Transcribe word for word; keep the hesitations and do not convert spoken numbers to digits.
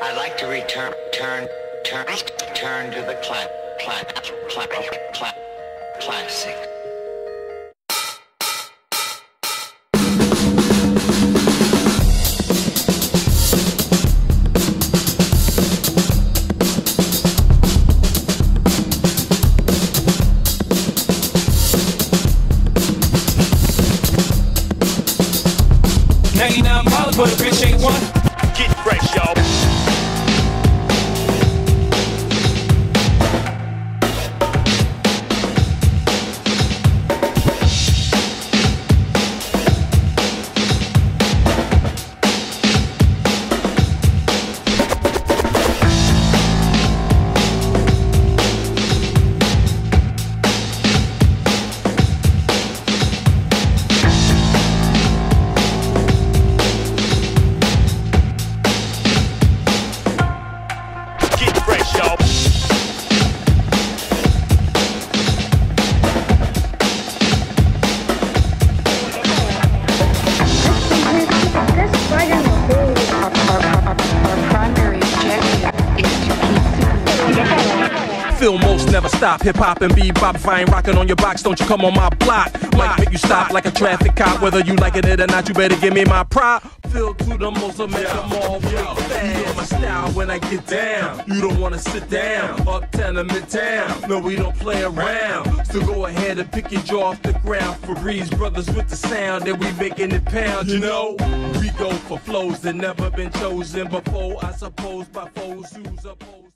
I'd like to return, turn, turn, turn to the cla cla cla cla classic. ninety-nine dollars, but a bitch ain't one. Get fresh, y'all. Feel most never stop. Hip hop and bebop. If I ain't rocking on your box, don't you come on my block. Might make you stop like a traffic cop. Whether you liking it or not, you better give me my prop. Feel to the most, I make them all real fast. You know my style when I get down. You don't wanna sit down. Uptown to midtown. No, we don't play around. So go ahead and pick your jaw off the ground. For Breeze brothers with the sound that we making it pound. You know, we go for flows that never been chosen before. I suppose by foes who's opposed.